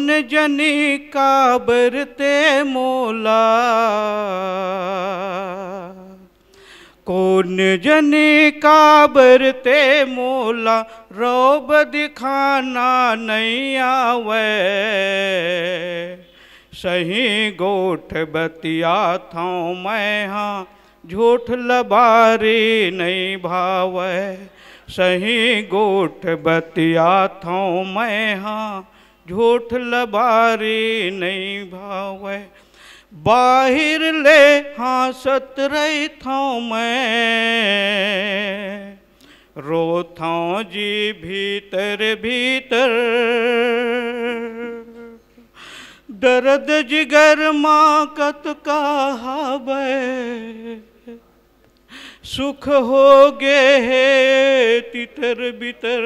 कौन जनी काबरते मोला, कौन जनी काबरते मोला, रोब दिखाना नहीं आवे। सही गोठ बतिया था मैं हाँ, झूठ लबारी नहीं भावे। सही गोठ बतिया था मैं हाँ, झूठ लबारी नहीं भावे। बाहिर ले हासत रही था मैं, रो था जी भीतर भीतर। दर्द जिगर माकत कहावे, सुख हो गे है तितर बितर।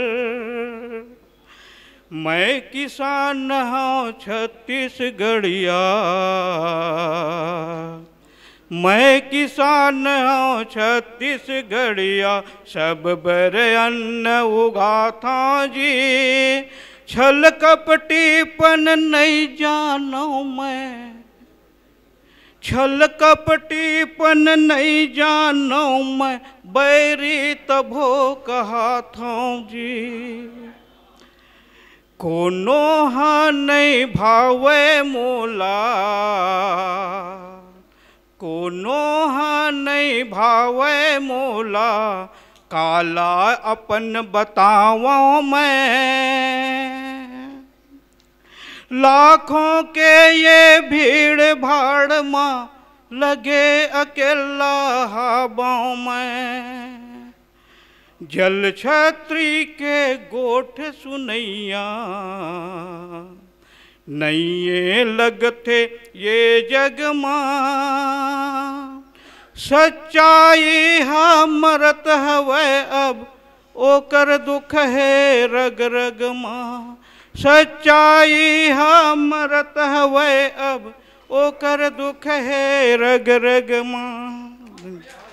मैं किसान हूँ छत्तीसगढ़िया, मैं किसान हूँ छत्तीसगढ़िया। सब बर अन्न उगाता जी, छल कपटीपन नहीं जानो मैं। छल कपटीपन नहीं जानो मैं, बैरी तभो कहा था जी। कोनो हाँ नहीं भावे मोला, कोनो हाँ नहीं भावे मोला। काला अपन बताओ मैं, लाखों के ये भीड़ भाड़ माँ लगे अकेला हवाओं में। जल छत्री के गोठ सुनैया, नैये लगते ये जग माँ। सच्चाई मरत हवे अब, ओकर दुख है रग रग माँ। सच्चाई मरत हवे अब, ओकर दुख है रग रग माँ।